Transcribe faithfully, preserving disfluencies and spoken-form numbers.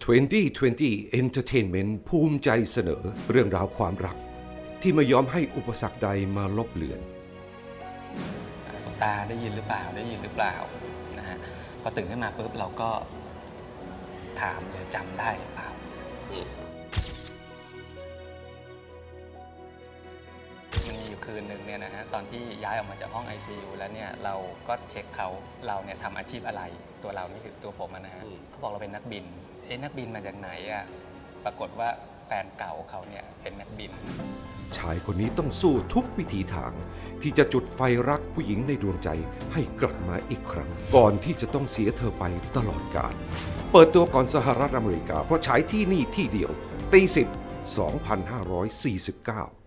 ยี่สิบยี่สิบ Entertainment ภูมิใจเสนอเรื่องราวความรักที่ไม่ยอมให้อุปสรรคใดมาลบเลือนตุ๊กตาได้ยินหรือเปล่าได้ยินหรือเปล่านะฮะพอตื่นขึ้นมาปุ๊บเราก็ถามเลยจำได้หรือเปล่ามันมีอยู่คืนหนึ่งเนี่ยนะฮะตอนที่ย้ายออกมาจากห้อง ไอ ซี ยู แล้วเนี่ยเราก็เช็คเขาเราเนี่ยทำอาชีพอะไรตัวเรานี่คือตัวผมนะฮะเขาบอกเราเป็นนักบินเอ๊ะนักบินมาจากไหนอ่ะปรากฏว่าแฟนเก่าเขาเนี่ยเป็นนักบินชายคนนี้ต้องสู้ทุกวิถีทางที่จะจุดไฟรักผู้หญิงในดวงใจให้กลับมาอีกครั้งก่อนที่จะต้องเสียเธอไปตลอดกาลเปิดตัวก่อนสหรัฐอเมริกาเพราะฉายที่นี่ที่เดียวตีสิบ สองพันห้าร้อยสี่สิบเก้า